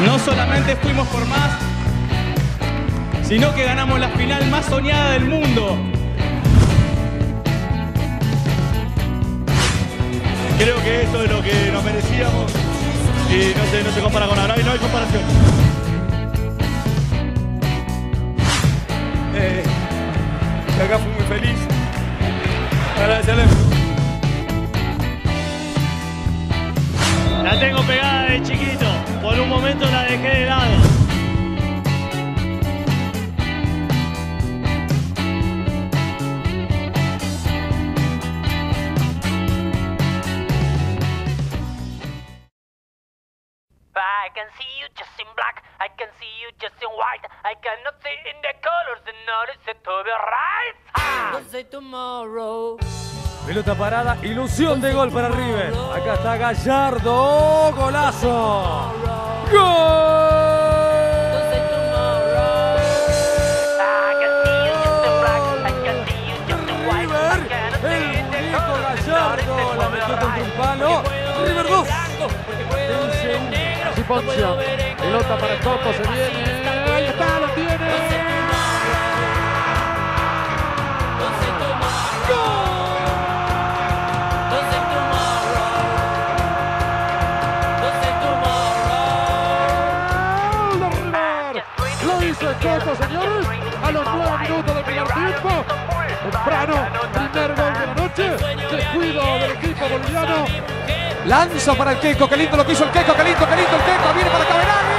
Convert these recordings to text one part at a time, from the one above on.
No solamente fuimos por más, sino que ganamos la final más soñada del mundo. Creo que eso es lo que nos merecíamos y no se compara con ahora, y no hay comparación. Y acá fui muy feliz. Agradecerle. La tengo pegada de chiquito, por un momento la dejé de lado. I can see you just in black, I can see you just in white, I cannot see in the colors and notice it to be right. Don't say tomorrow. Pelota parada, ilusión de gol para River. Acá está Gallardo, golazo. ¡Gol! El muñeco Gallardo la metió contra un palo. River 2. Poncio, pelota para Toto, se viene. Ahí está, lo tiene. Lo hizo Toto, señores, a los 9 minutos del primer tiempo. Temprano, primer gol de la noche. Descuido del equipo boliviano. Lanza para el Queco, qué lindo lo que hizo el Queco, qué lindo el Queco, viene para Caberani.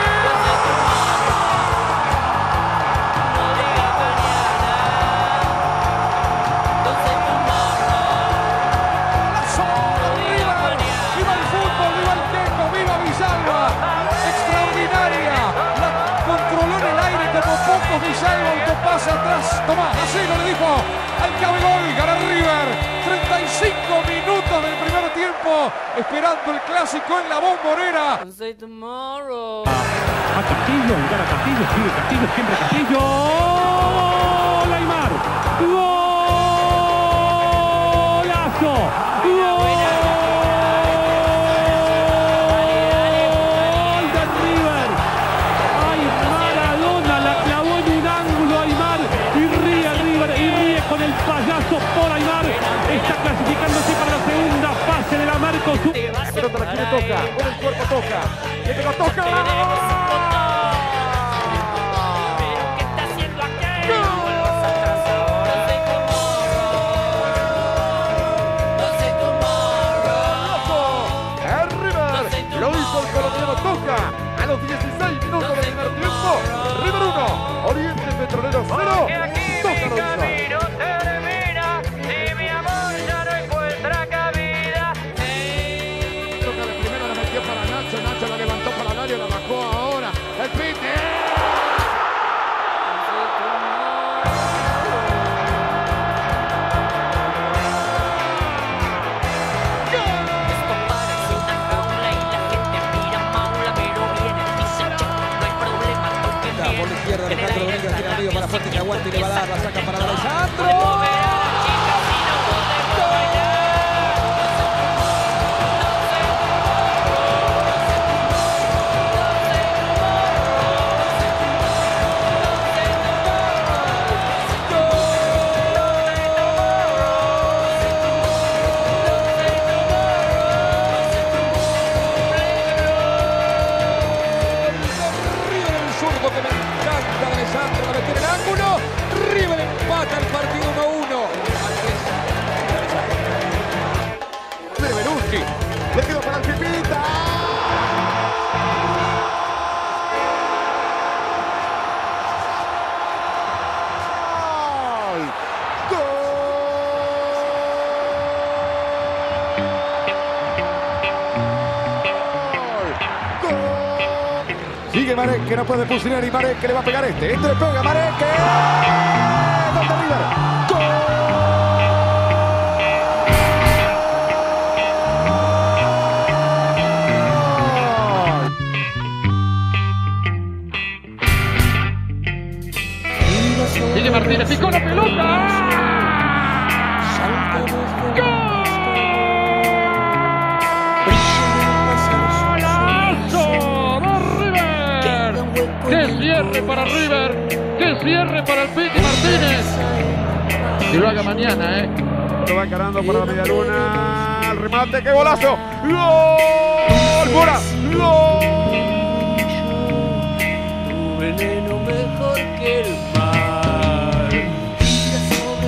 ¡Viva el fútbol, viva el Queco, viva Villalba! Extraordinaria, la controló en el aire como pocos Villalba, autopase atrás. Tomás, así lo le dijo al cabegol, gana River. 35 minutos del primer tiempo, esperando el clásico en la Bombonera. A Castillo, lugar a Castillo, sigue Castillo, siempre Castillo. ¡Gol, Aymar! ¡Golazo! ¡Gol de River! ¡Ay, Maradona! La clavó en un ángulo Aymar y ríe River y ríe con el payaso por Aymar. Está clasificándose para la segunda fase de la Mercosur. La pelota la quiere Toca, con el cuerpo Toca. Le pegó Toca. ¿Pero qué está haciendo aquel? El River lo hizo el colombiano Toca a los 16 minutos del primer tiempo. River 1, Oriente Petrolero 0. Toca lo hizo. Nacho la levantó para el área, la bajó ahora. El Pite. Esto parece una jaula y la gente mira maula, pero viene y dice che, no hay problema, toque bien. Por la izquierda, Alejandro Domínguez tiene amigo para Fuerte que aguante y le va a dar, la saca para Alejandro. Que me encanta de Alessandro, la metió en el ángulo. River empata el partido 1-1. Berbelucci, le quedó para el Pipita. Sigue Marek, que no puede fusilar, y Marek que le va a pegar este. Este le pega, Marek. ¡Gol de River! ¡Gol! Sigue Martínez, picó la pelota. cierre para River! ¡Qué cierre para el Piti Martínez! Y lo haga mañana, Lo va encarando para la media luna. El remate, ¡qué golazo! ¡Gol! ¡Mora! ¡Gol! Tu veneno mejor que el mar. Tira sobre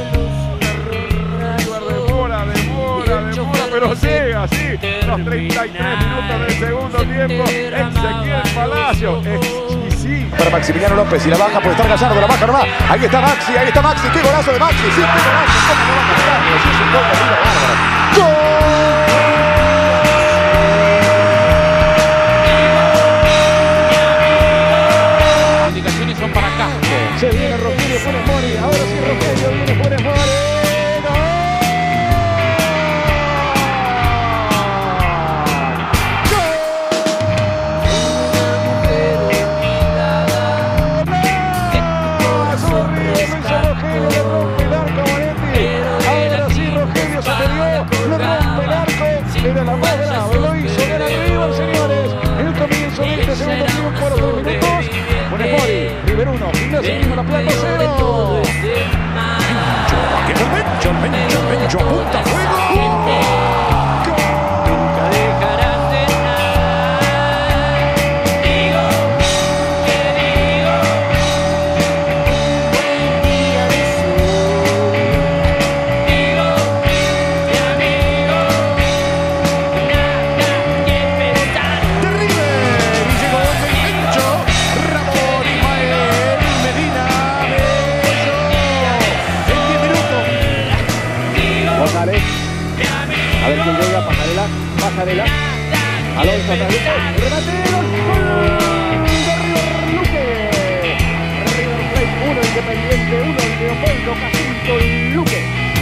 los Demora, pero llega, sí. Los 33 minutos del segundo tiempo. Ezequiel Palacio. Exquisito. Para Maximiliano López y la baja puede estar Gallardo, la baja nomás. Ahí está Maxi, qué golazo de Maxi. Sí, qué golazo, cómo no va a marcarlo. Sí, es un gol de River bárbaro. ¡Gol! Las indicaciones son para Casco. Se viene Rogelio Funes Mori. Ahora sí Rogelio viene Funes Mori. Era la más brava, lo hizo, era River, señores. En el comienzo de este segundo tiempo, a los 3 minutos. Funes Mori, River 1, Gimnasia Grima La Plata 0. Mencho, apunta fuego. Nunca dejarás de nadar. Digo, que digo. Buen día de sol. Digo, mi amigo. Nada que pensar. De River. Y llegó el Mencho. Ramón Ismael Medina Bello. En 10 minutos. González. A ver quién llega, Pasarela. Alonso atrás. Remate, gol de River Luque. River Plate 1, Independiente 1, Leopoldo Jacinto Luque.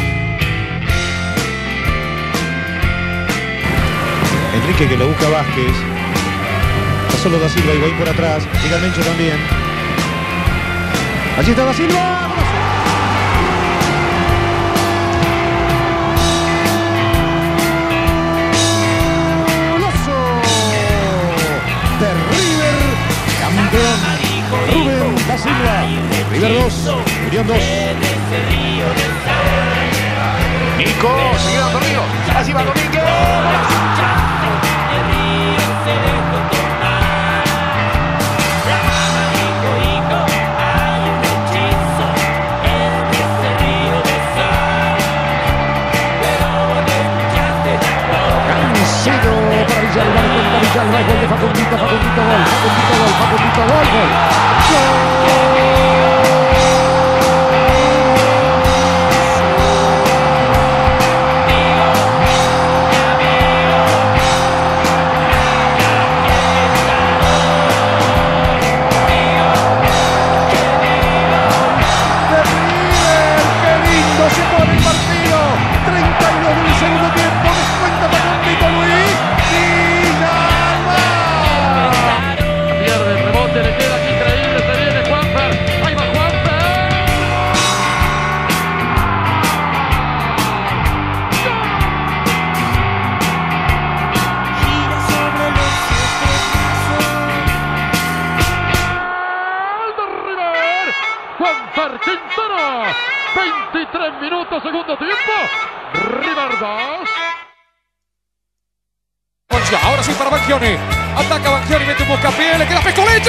Enrique que lo busca Vázquez. Pasó Da Silva, Higuaín por atrás. Llega el Mencho también. Allí está Da Silva. De River, campeón Rubén Da Silva. River 2, Unión 2. Nico, sigue dando Río. Así va Domínguez. Cancelo para Villalba, cuenta Villalba, gol de Facundito, gol. Quintana, 23 minutos, segundo tiempo, River 2. Ahora sí para Banchioni, ataca Banchioni, mete un buscapié, le queda Pescoleche.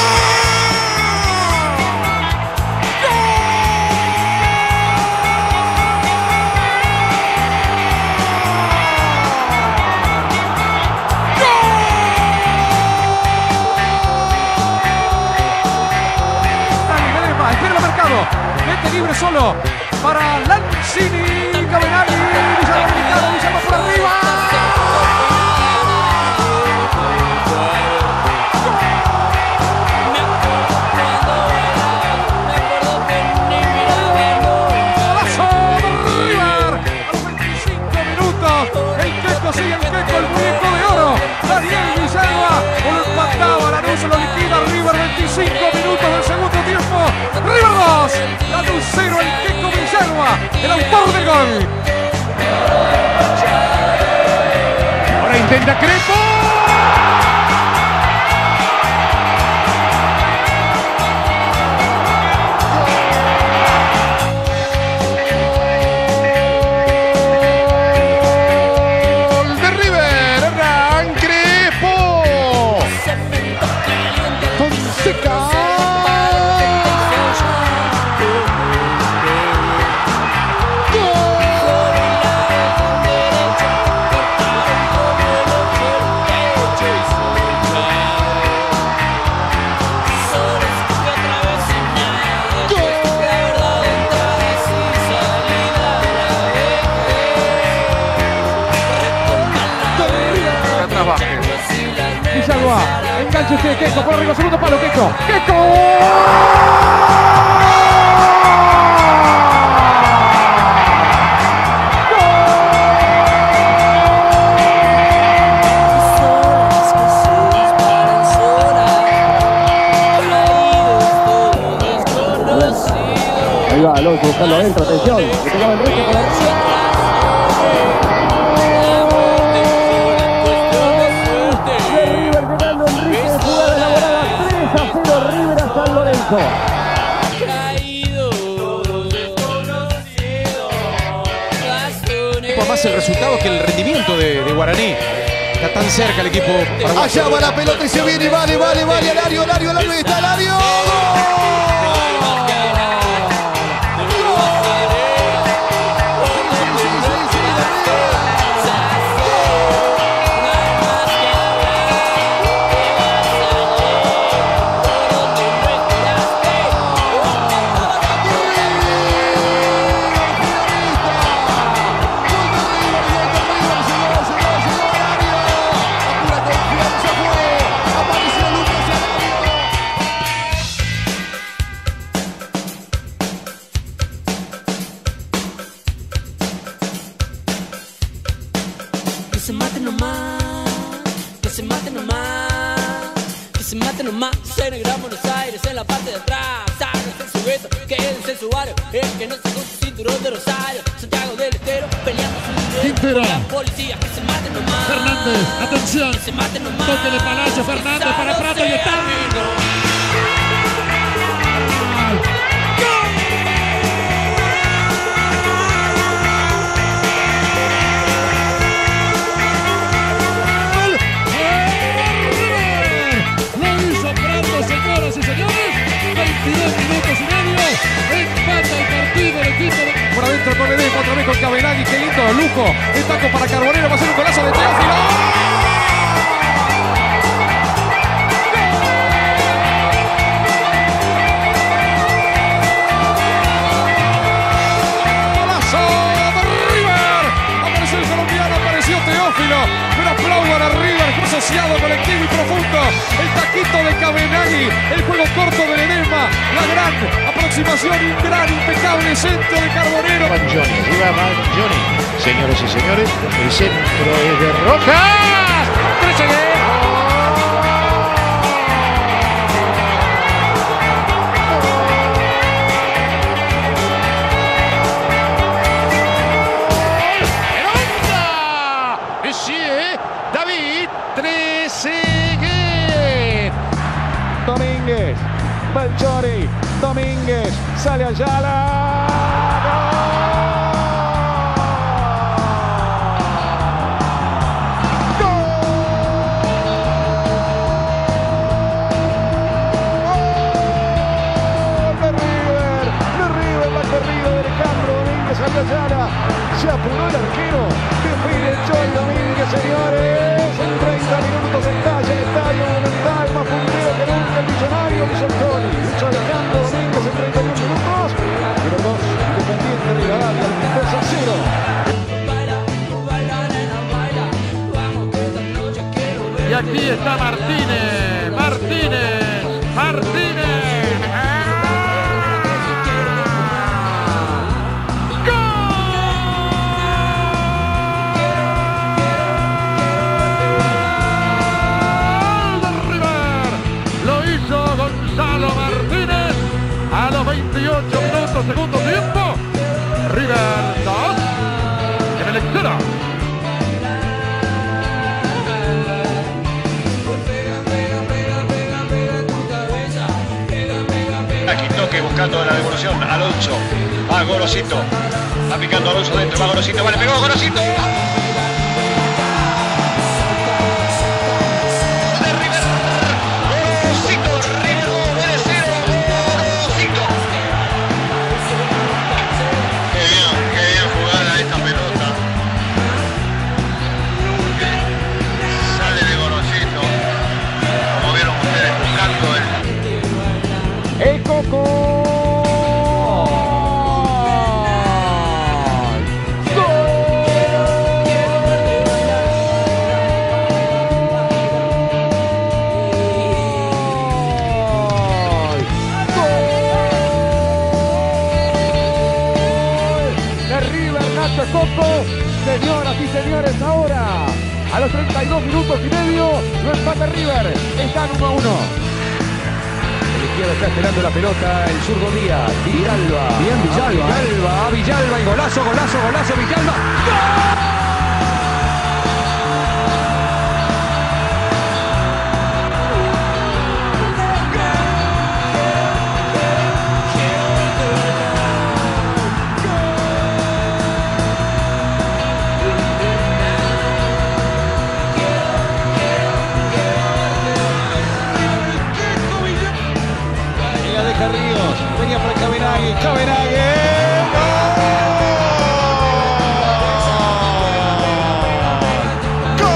Mete libre solo para Lanzini, Cavenari, Villalba por arriba. Golazo de River. A los 25 minutos, el Queco sigue, el Queco de oro. Daniel Villalba lo empataba, Lanús lo liquida, River 25 minutos del segundo tiempo. River 2, Lanús 0, el Queco Villalba, el autor del gol. Ahora intenta Crespo. Villalba. Enganche usted, Queco, por arriba, segundo palo, Queco. ¡Queco! Ahí va, Alonso buscando adentro, atención. Le pegaba Enrique con la... De River llegando Enrique, jugada elaborada 3-0 River a San Lorenzo. Por más el resultado que el rendimiento de Guaraní. Está tan cerca el equipo paraguayo. Allá va la pelota y se viene, vale, Alario, y está Alario. Que se maten nomás, en el Gran Buenos Aires, en la parte de atrás, sáquense su gueto, quédense en su barrio, el que no se con su cinturón de Rosario, Santiago del Estero, peleando su Quintero. con la policía, que se maten nomás. Fernández, atención, que se maten nomás. toque de Palacio, Fernández para Prato y está. Señoras y señores, 22 minutos y medio, empata el partido el equipo de... Por adentro con Ledesma, otra vez con Cabenagui, qué lindo lujo, el taco para Carbonero, va a ser un golazo de Teófilo. ¡Golazo de River! Apareció el colombiano, apareció Teófilo, un aplauso a River, asociado colectivo y profundo, el taquito de Cabenagui, el juego corto de Ledesma, la gran aproximación y un gran impecable centro de Carbonero. Mangioni, arriba Mangioni. Señores y señores, el centro es de Rojas. 13 Domínguez, Belchori, Domínguez, sale Ayala. Ayala, se apuró el arquero, define el Choi Domínguez, señores, en 30 minutos estalla el estadio Monumental, más puntero que nunca el millonario Luis Antoni, Lucho Alejandro Domínguez en 31 minutos, y los dos, Independiente Rivadavia, 2-0. Y aquí está Martínez, Martínez. Gonzalo Martínez a los 28 minutos, segundo tiempo. River 2 en el exterior. Aquí toque buscando la devolución. Alonso va Gorosito, va picando Alonso dentro, va Gorosito, vale, pegó Gorosito. El Coco. Gol Señoras y señores, ahora a los 32 minutos y medio lo empata River. Están 1-1. El izquierdo está esperando la pelota, el zurdo Díaz. Villalba. Bien Villalba. Villalba y golazo, golazo, golazo. Villalba. ¡Gol! Ríos, venía para Cabenagui, Cabenagui, ¡gol!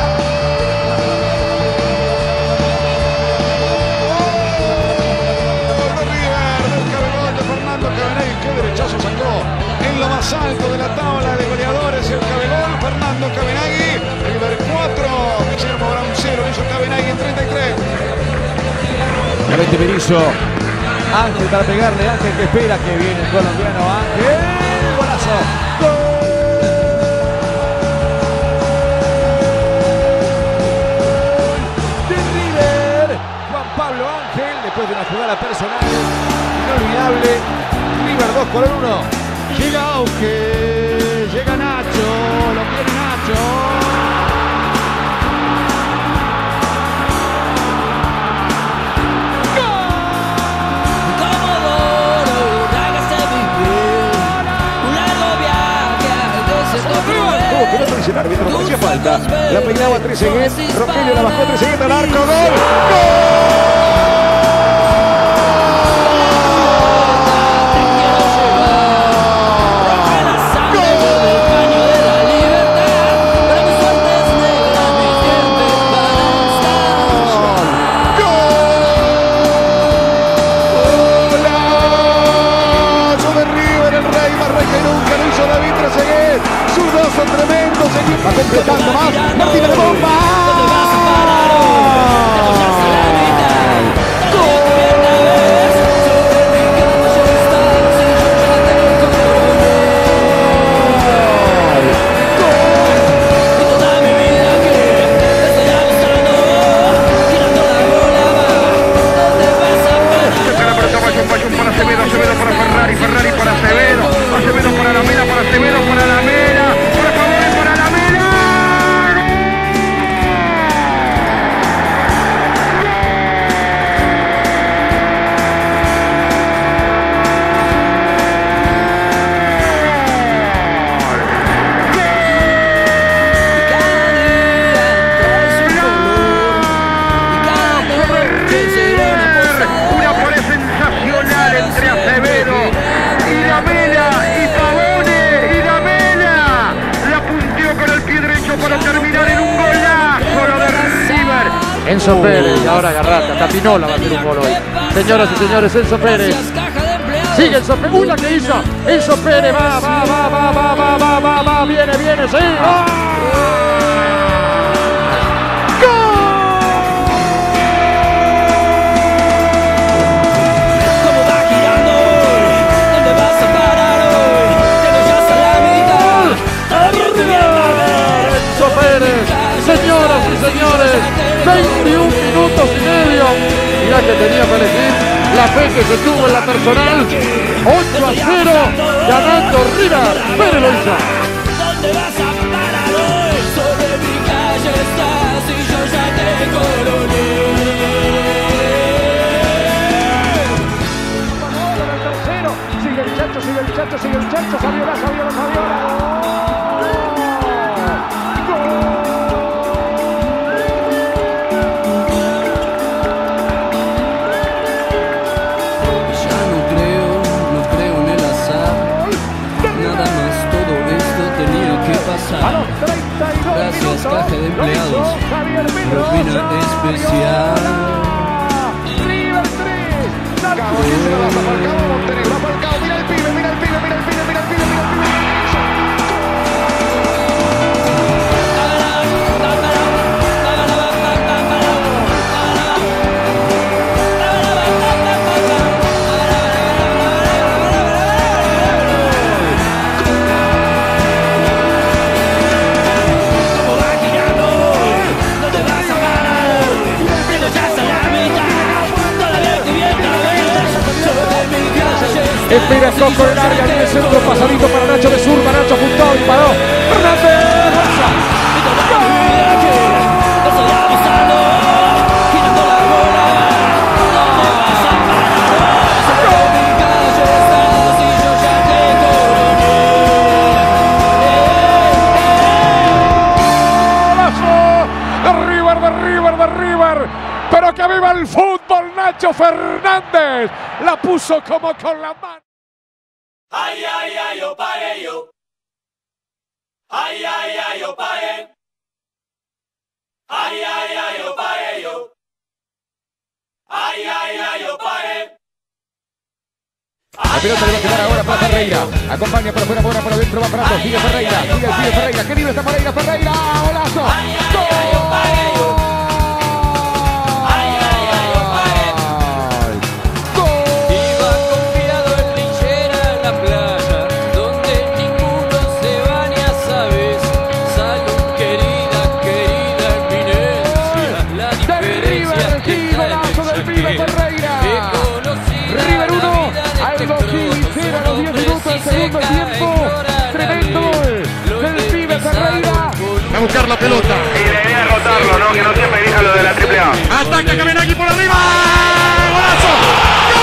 ¡Gol! River, del cabezón de Fernando Cabenagui, qué derechazo sacó en lo más alto de la tabla de goleadores, el cabezón Fernando Cabenagui. River 4, Guillermo Brown 0, hizo Cabenagui en 33. Nuevamente Berizzo. Ángel para pegarle, Ángel que espera que viene el colombiano Ángel. Golazo. ¡Gol! De River. Juan Pablo Ángel, después de una jugada personal inolvidable. River 2-1. Llega Auge, llega Nacho, lo quiere Nacho. Que no dice el árbitro, no hacía falta. La peinaba Trezeguet, Rogelio la bajó Trezeguet al arco, gol. Va completando más, Martínez de bomba. Acevedo para Ferrari, Ferrari para Acevedo, Acevedo para la Mela, para Acevedo, para la Mela, para Pavone, para la Mela. Una pared sensacional entre Acevedo y la Mela, y Pavone y la Mela la punteó con el pie derecho para terminar en un golazo lo de River. Enzo Pérez, y ahora Garrata, Tapinola va a hacer un gol hoy. Señoras y señores, Enzo Pérez. Sigue Enzo Pérez, una que hizo. Enzo Pérez va, viene, sí. ¡Oh! Señoras y señores, 21 minutos y medio. Mirá que tenía que elegir la fe que se tuvo en la personal. 8-0, ganando River. Pérez lo hizo. ¿Dónde vas a parar hoy? Sobre mi calle estás y yo ya te coroné. El tercero, sigue el Chacho, Saviola. Gracias, caja de empleados. Propina especial. River 3. Va Falcao, mira el pibe. Espera Coco en el área, viene el centro pasadito para Nacho de zurda. Nacho apuntó, disparó. Fernández, Barça. Pero que viva el fútbol, Nacho Fernández la puso como con la mano. Ay, ay, ay, yo pagué yo. Ay, ay, ay, yo pagué. Ay, ay, ay, yo pagué yo. Ay, ay, ay, yo pagué. La pelota le va a quedar ahora para Ferreira. Acompaña por afuera, por adentro, va parando. Sigue Ferreira, sigue el pibe Ferreira. ¡Qué libre está Moreira! ¡Ferreira! ¡Golazo! ¡Gol! River 1, Aldo Gil a los 10 minutos del segundo tiempo. Tremendo gol del pibe Ferreira. Va a buscar la pelota. Y la idea es rotarlo, ¿no? Que no siempre elija lo de la AAA. Ataca Cabenagui por arriba. ¡Golazo!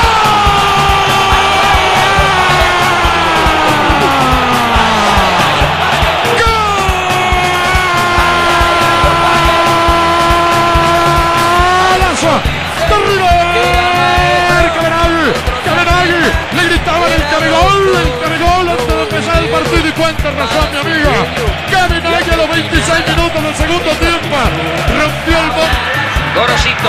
Le gritaban el Cabegol antes de empezar el partido y cuánta razón, mi amiga. Cabenagui a los 26 minutos del segundo tiempo rompió el bote. Gorosito.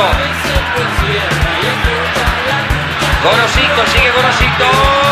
Gorosito, sigue Gorosito.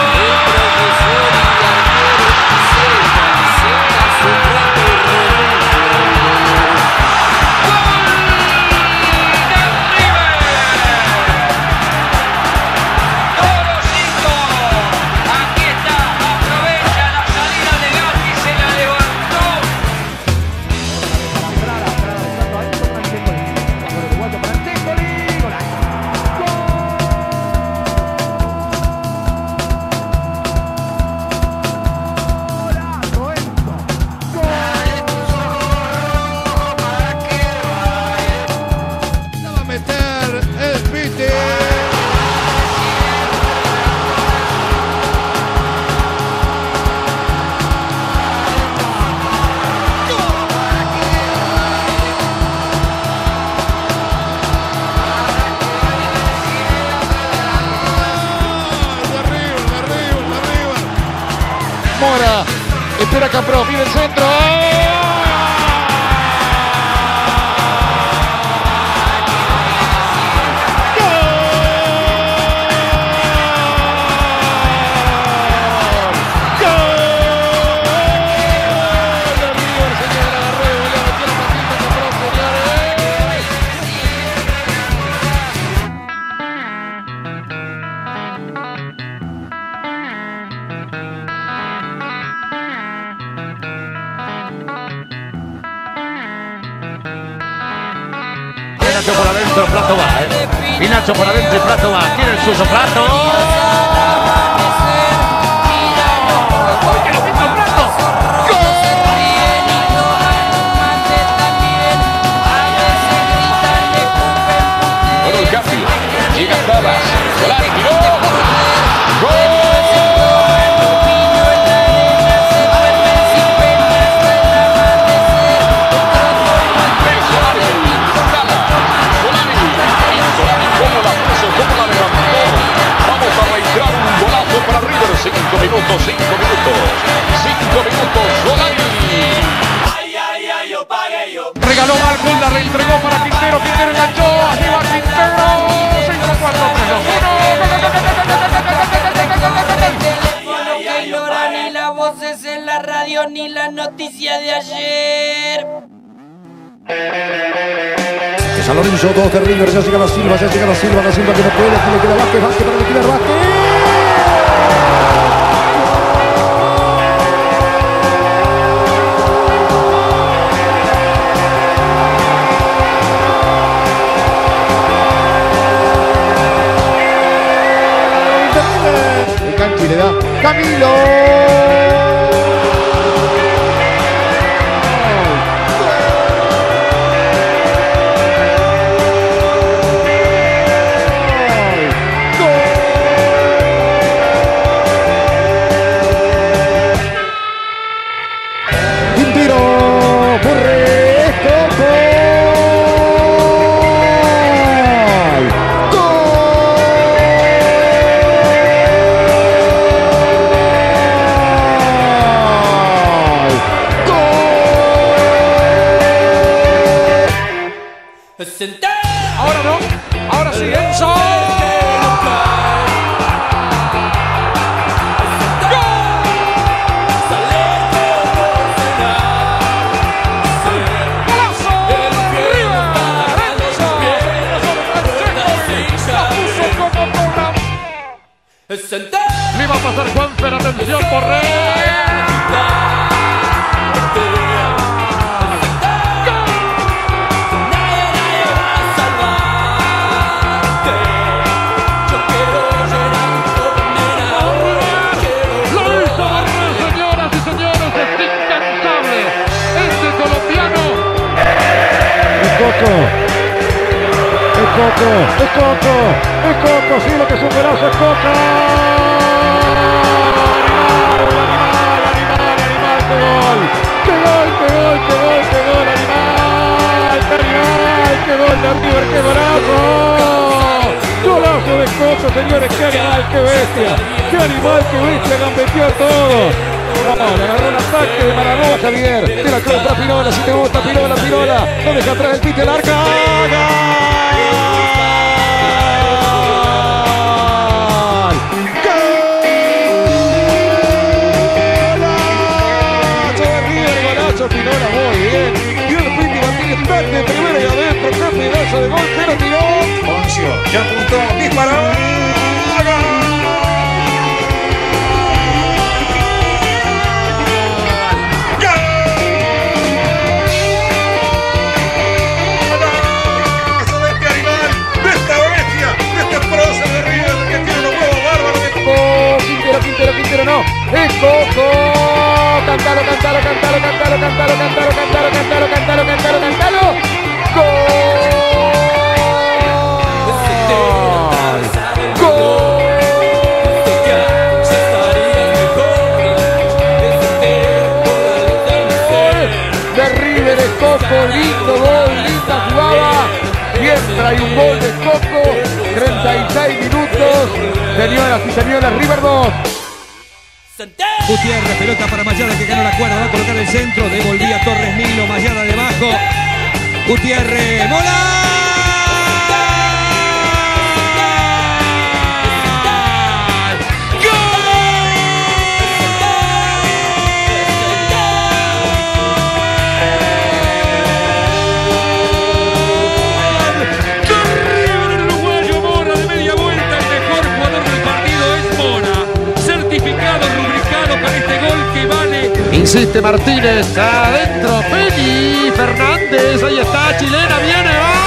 Mora, espera Campró, pide el centro. Nacho por adentro, Plato va, Y Nacho por adentro y Plato va. Tiene el suyo, Plato. Bueno, el cambio. Llega Tabas. Solari tiró. Para River, 5 minutos, Solari. Ay, ay, ay, yo pagué yo. Regaló Marcos, la reentregó para Quintero, Quintero enganchó, arriba Quintero, 5-4-3-2-1. Que llora ni las voces en la radio ni la noticia de ayer. De San Lorenzo, 2 de River, ya llega la Silva que no puede, aquí le queda Vázquez para liquidar Vázquez. Le da Camilo. Ahora no, ahora sí, Enzo. Le va a pasar Juanfer, atención, Borré. Es Coco, sí, lo que es un golazo es Coco. Animal, qué gol. Animal, qué gol de River, qué golazo. Golazo de Coco, señores, qué animal, qué bestia. Qué animal, qué bestia, gambeteó todo. No, le agarró un ataque de Maradona, Javier. Te la cruz para Pirola, si te gusta, Pirola. No deja atrás el pite, el arca. Pirola, muy bien. Y el Piti Martínez está de primera y adentro. Qué pedazo de gol, pero tiró. Poncio, ya apuntó, disparó. Quintero no, es Coco. Cántalo. De River es Coco, lindo gol, linda jugada. Y entra y un gol de Coco, 36 minutos. Señoras y señores, River 2. Gutiérrez, pelota para Mayada que ganó la cuerda, va a colocar el centro, devolvía Torres Milo, Mayada debajo, Gutiérrez, ¡mola! Insiste Martínez, adentro, Peñi, Fernández, ahí está, chilena, viene, ¡va!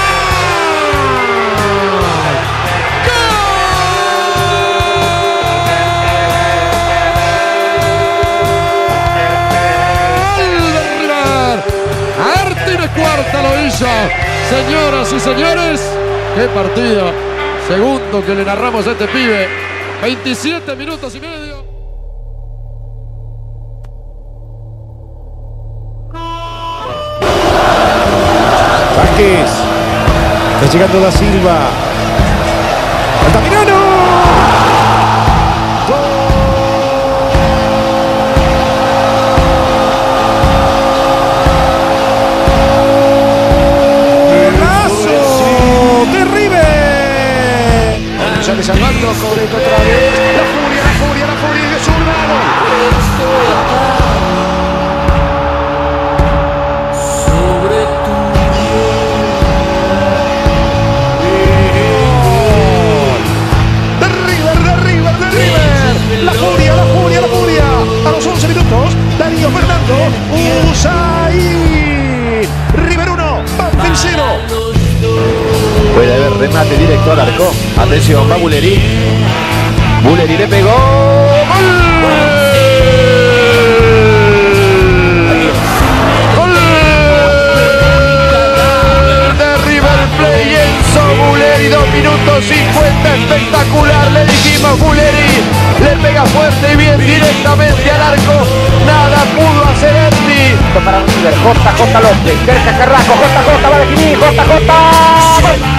¡Gol de River! Martínez cuarta lo hizo. Señoras y señores, qué partido. Segundo que le narramos a este pibe. 27 minutos y medio. Está llegando Da Silva. ¡Altamirano! ¡Golazo de River! Sale salvando, Cobrito otra vez. La furia de Zurdo. A los 11 minutos, Darío Fernando, Usain, River 1, Banfield 0. Puede haber remate directo al arco. Atención, va Bulleri. Bulleri le pegó. ¡Gol! Marco Fuleri. Le pega fuerte y bien directamente al arco. Nada pudo hacer Andy. Para River, JJ López, cerca Carrasco, JJ va a definir, JJ.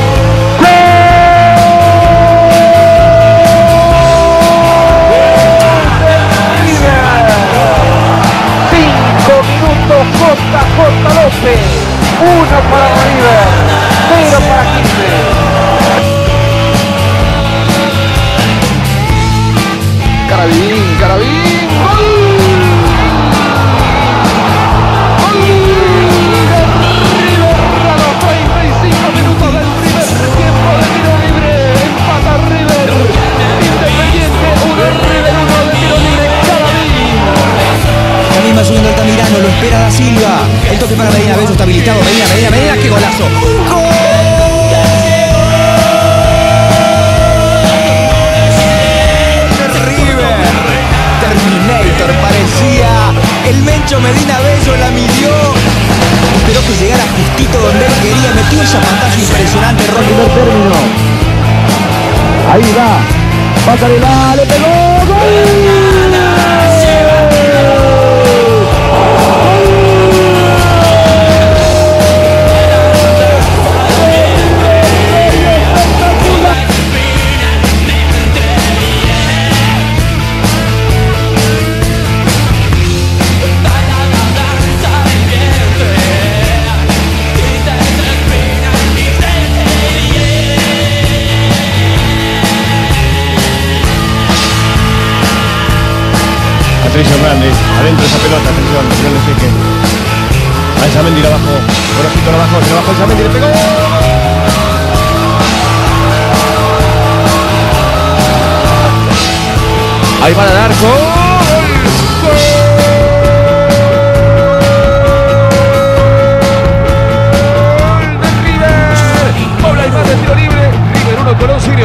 JJ López, 1 para River, 0 para Quilmes. Caravín, ¡gol! ¡Gol! River a los 35 minutos del primer tiempo de tiro libre. Empata River. Independiente 1, River 1 de tiro libre. Caravín. Anima subiendo Altamirano, lo espera Da Silva. El toque para Medina, Bello está habilitado. Medina, qué golazo. ¡Gol! Terminator, parecía el Mencho Medina Bello, la midió, esperó que llegara justito donde él quería, metió esa pantalla impresionante. Primer término, ahí va, Pasarela, le pegó, ¡gol! Patricio Hernández, adentro esa pelota, atención, no le seque. Alzamendi la bajó, Gorosito la bajó, se la bajó Alzamendi, le pegó. Ahí va el arco. ¡Gol de River! Paula y más de tiro libre. River 1, Colón 0.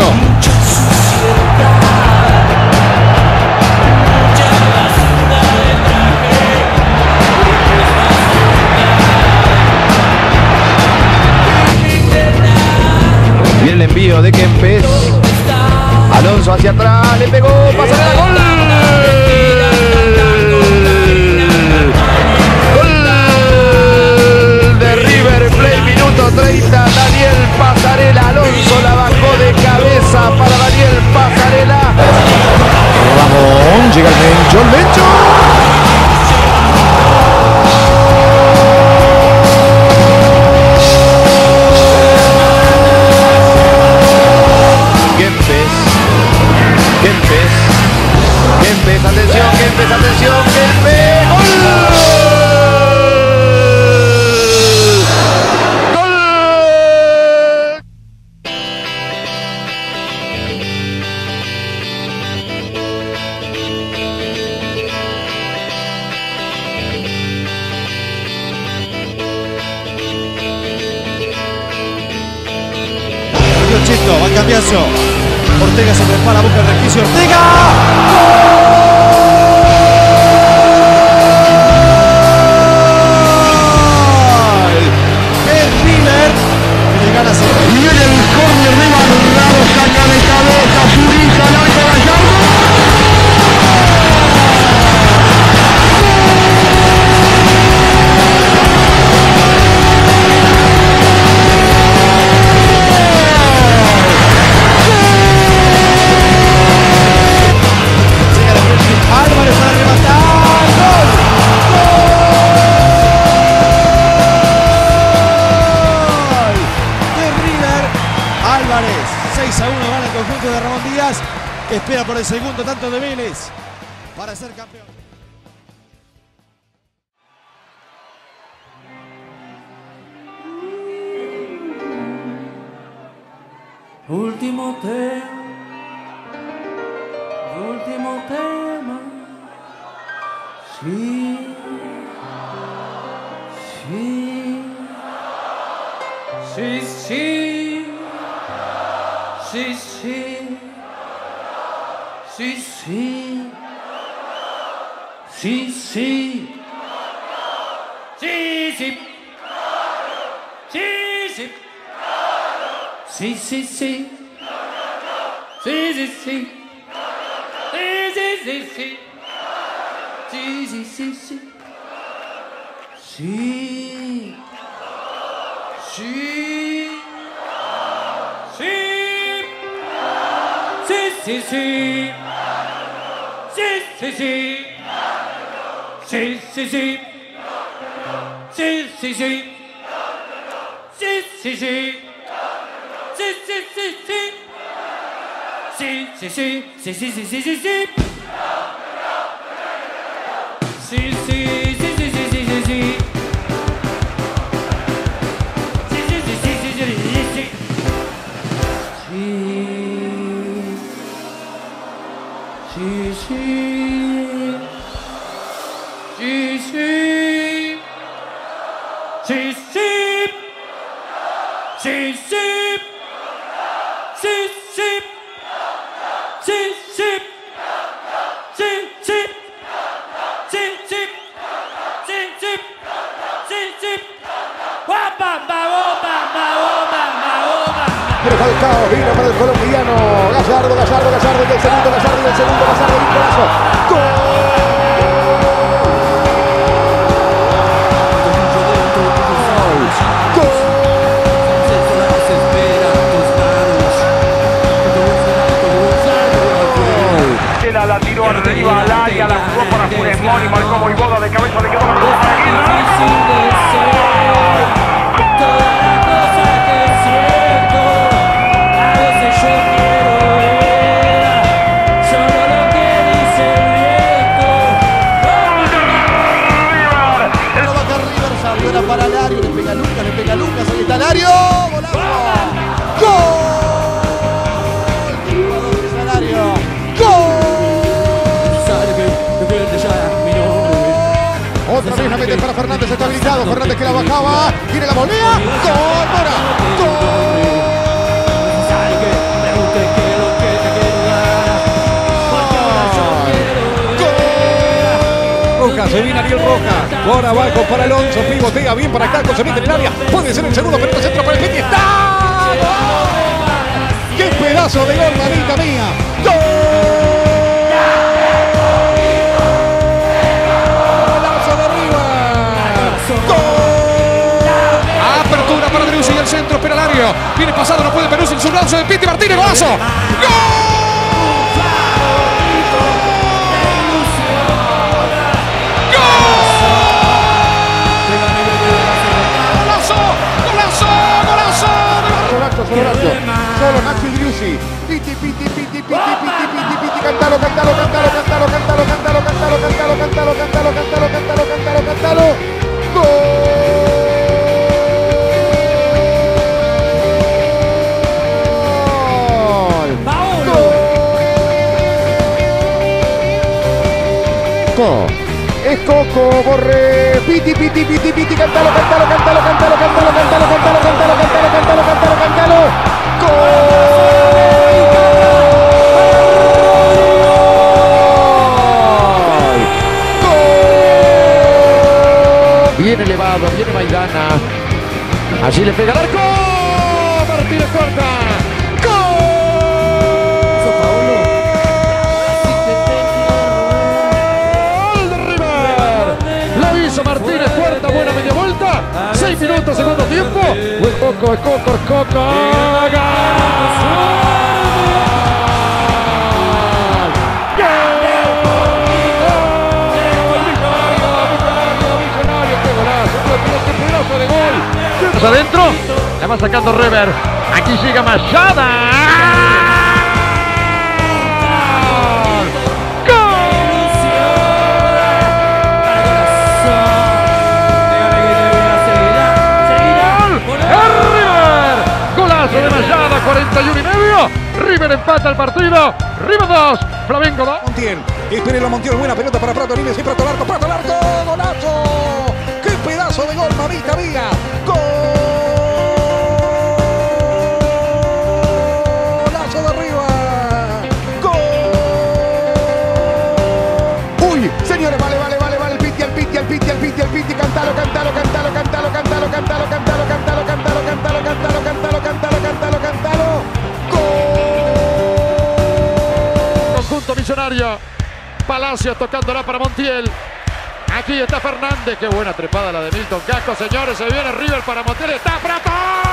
Viene el envío de Kempes. Alonso hacia atrás, le pegó, pasa a gol. Gol de River Plate, minuto 30. Daniel Pasarela, Alonso la bajó de cabeza para Daniel Pasarela. Ramón, llega el Mencho. Kempes, atención, Kempes, ¡gol! ¡Gol! Chito, va el cambiazo. Ortega se prepara, busca el resquicio. Ortega. ¡Gol! El River le gana a Cerro. Y viene el córner de Valorado, saca de cabeza, Zurita, largo Gallardo. Álvarez para rematar. ¡Gol! ¡Gol! De River. Álvarez. 6-1 gana el conjunto de Ramón Díaz, que espera por el segundo tanto de Vélez para ser campeón. Último tema, sí, Sí, sí, sí. Sí, sí, sí, sí. Sí, sí, sí, sí. Sí. Sí. Sí. Sí, sí, sí. Sí, sí, sí. Sí, sí, sí. Sí, sí, sí. Sí, sí, sí. Sí, sí, sí, sí. Sí, sí, sí. Sí, sí, sí, sí, sí, sí. Sí, sí, sí, sí, sí, sí, sí, sí. Sí, sí, sí, sí, sí, sí, sí, sí. Sí, sí. Sí, sí. Sí, sí. Sí, sí. Sí, sí. Sí, sí. Sí, sí. Sí, sí. Sí, sí. Sí, sí. Guapa, guapa, guapa, guapa. Pero Falcao vino para el colombiano. Gallardo, y el segundo, Gallardo, Golazo. La tiró arriba al área, la jugó para Funes Mori, marcó muy boda de cabeza, le quedó la pelota para para Lario, le pega Lucas, ahí está Lario, golazo, gol, Lario, gol, otra vez la mete para Fernández, está habilitado, Fernández que la bajaba, tiene la volea, gol, Mora, Roja, se viene Ariel Roja, por abajo para Alonso, pivotea bien para acá, se mete en el área, puede ser el segundo, pero no centro para el Piti, ¡está! ¡Gol! ¡Qué pedazo de gol, mamita mía! ¡Golazo de arriba! ¡Gol! Apertura para Peruzzi y el centro, espera Lario, viene pasado, no puede Peruzzi, en su brazo de Piti Martínez, golazo, ¡gol! Solo Nacho Idriussi. Piti, cantalo. Gol. Es Coco, Borré, Piti, cantalo. Bien elevado, viene Maidana. Allí le pega el arco. Martínez corta. ¡Gol de River! Lo hizo Martínez, cuarta buena media vuelta. 6 minutos, segundo tiempo. Es Coco. De gol. Adentro, la va sacando River. Aquí llega Machada. Golazo de Machada, 41 y medio. River empata el partido. River 2, Flamengo 2. Montiel, espera Montiel, buena pelota para Prato, Nimes y Prato al arco, golazo. ¡Qué pedazo de gol, mamita mía! ¡Golazo de arriba! ¡Gol! ¡Uy! Señores, vale, el Piti, cantalo. ¡Gol! área. Palacios tocándola para Montiel. Aquí está Fernández. Qué buena trepada la de Milton Casco, señores. Se viene River para Montiel. ¡Está Prato!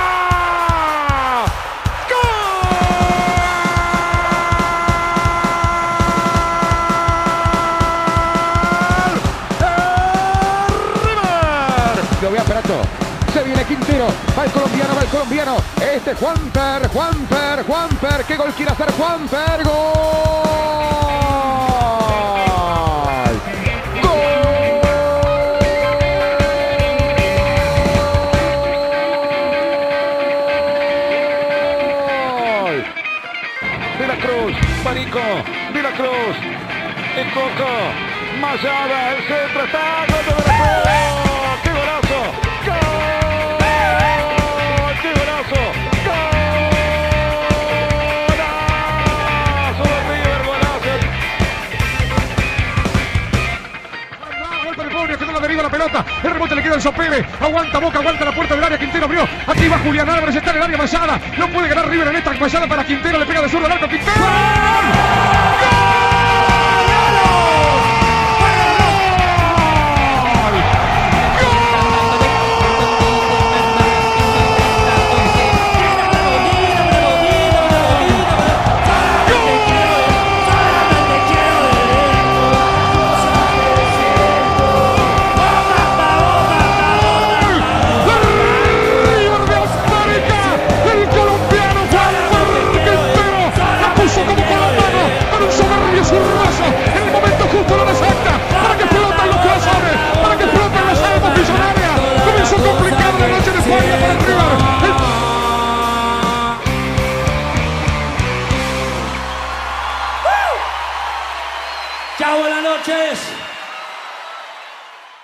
Lo ve a Prato. Se viene Quintero. Va el colombiano, va el colombiano. Este Juanfer. ¿Qué gol quiere hacer Juanfer? ¡Gol! Marico, De la Cruz, el Coco, Mayada, el centro está, gol de Veracruz, ¡qué golazo! ¡Gol! ¡Qué golazo! ¡Golazo de River, golazo! Gol para el Pony, que no la deriva la pelota, el rebote le queda al Sopere, aguanta Boca, aguanta la puerta del área, Quintero abrió, aquí va Julián Álvarez, está en el área Mayada, no puede ganar River en esta Mayada para Quintero, le pega de zurdo al arco, Quintero. Chao, buenas noches.